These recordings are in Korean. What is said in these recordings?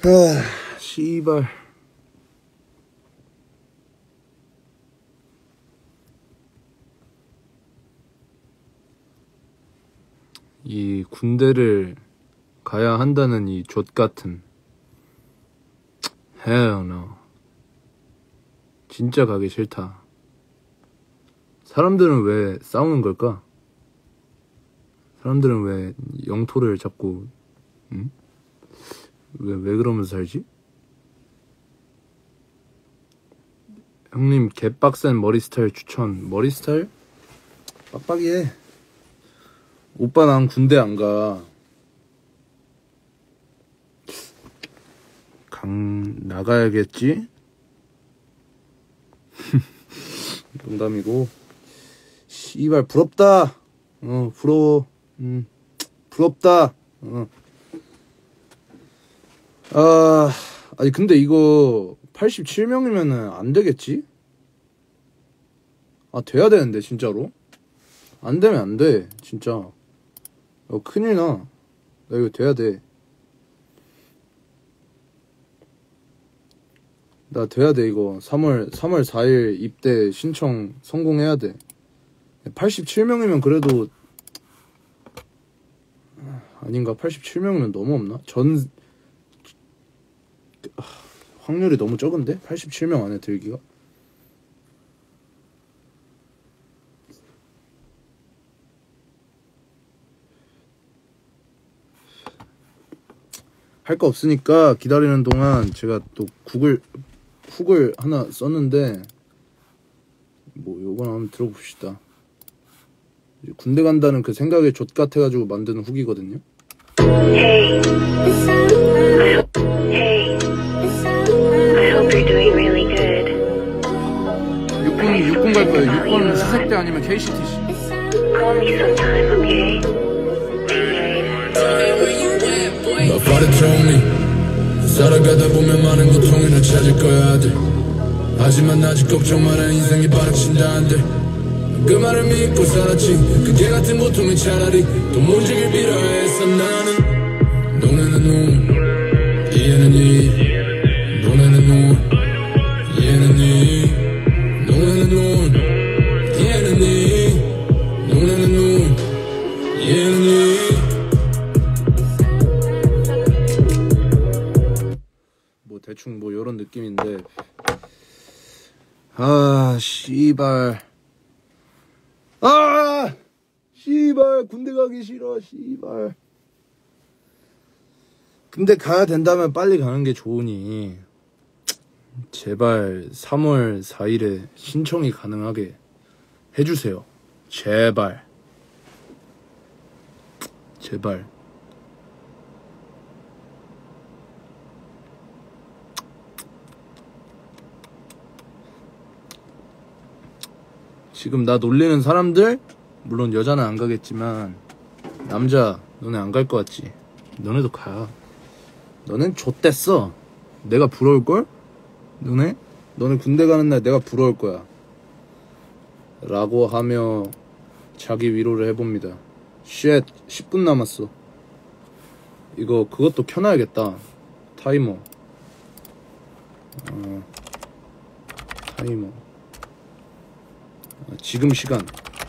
아, 씨발. 이 군대를 가야 한다는 이 좆같은 Hell no. 진짜 가기 싫다. 사람들은 왜 싸우는 걸까? 사람들은 왜 영토를 잡고 응? 왜 그러면서 살지? 형님 개빡센 머리 스타일 추천. 머리 스타일? 빡빡이해. 오빠 난 군대 안 가. 나가야겠지? 농담이고. 씨발 부럽다. 부러워. 부럽다. 아니 근데 이거 87명이면은 안 되겠지? 아 돼야 되는데 진짜로. 안 되면 안 돼 진짜. 큰일 나. 나 이거 돼야 돼. 나 돼야 돼 이거. 3월 4일 입대 신청 성공해야 돼. 87명이면 그래도 아닌가? 87명이면 너무 없나? 확률이 너무 적은데? 87명 안에 들기가? 할 거 없으니까 기다리는 동안 제가 또 훅을 하나 썼는데 뭐 요건 한번 들어봅시다. 군대 간다는 그 생각에 좆같아가지고 만드는 훅이거든요. Hey, I hope you're doing really good. 육군 갈 거예요. 육군 수색대 아니면 KCTC. Call me sometime, okay? 너 파르트로니 살아가다 보면 많은 고통을 찾을 거야 아들. 하지만 아직 걱정 마라. 인생이 바라친다 안돼. 그 말을 믿고 살았지. 그게 같은 고통은 차라리 또 무지길 빌어했어. 나는 너네는 눈 이해는 이 너네는 눈 이해는 이 너네는 눈 이해는 이 너네는 눈 이해는 이. 뭐 대충 뭐 요런 느낌인데 아 씨발 씨발 군대 가기 싫어. 씨발. 근데 가야 된다면 빨리 가는 게 좋으니 제발 3월 4일에 신청이 가능하게 해주세요. 제발. 제발. 지금 나 놀리는 사람들, 물론 여자는 안 가겠지만 남자 너네 안 갈 것 같지? 너네도 가. 너넨 좆됐어. 내가 부러울걸? 너네 군대 가는 날 내가 부러울 거야 라고 하며 자기 위로를 해봅니다. 쉣 10분 남았어. 이거 그것도 켜놔야겠다. 타이머. 타이머. 지금 시간.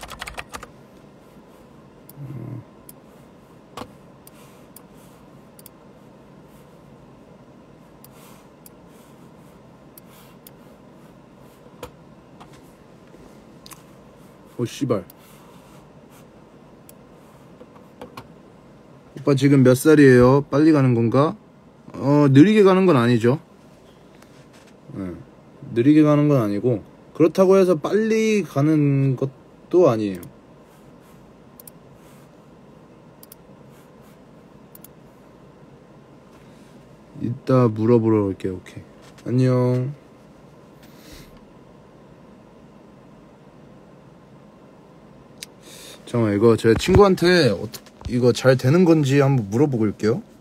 씨발. 오빠 지금 몇 살이에요? 빨리 가는 건가? 느리게 가는 건 아니죠. 느리게 가는 건 아니고 그렇다고 해서 빨리 가는 것도 아니에요. 이따 물어보러 올게요. 오케이. 안녕. 잠깐만 이거 제 친구한테 이거 잘 되는 건지 한번 물어보고 올게요.